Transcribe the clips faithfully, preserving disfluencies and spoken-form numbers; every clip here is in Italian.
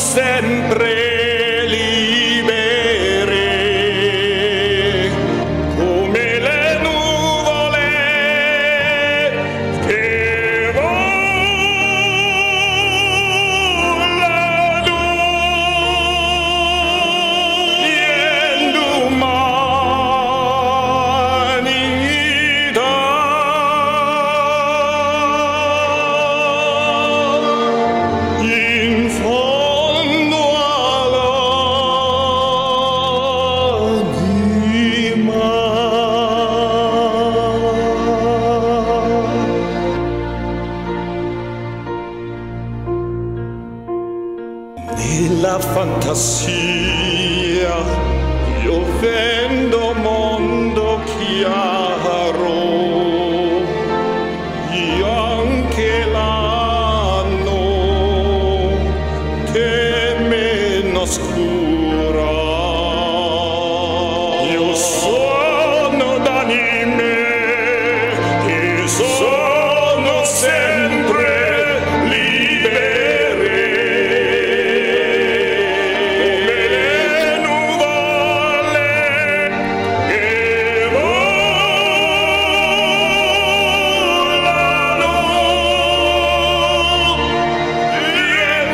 sempre libere, come le nuvole che volano, in umanità. In fondo all'anima. Nella fantasia io vendo mondo chiaro, io anche l'anno che è meno scura. Io sono d'anime che sono sempre libere, come le nuvole che volano, in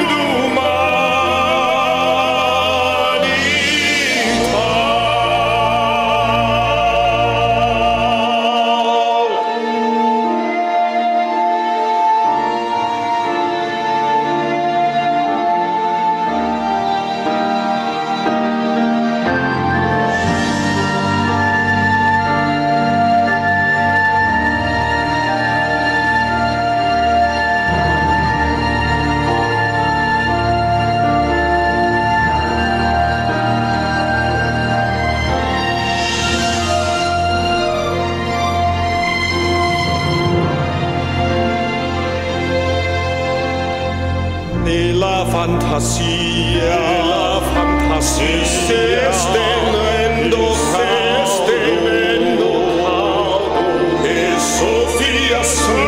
Nella fantasia, la fantasia, estendendo, estendendo, e Sofia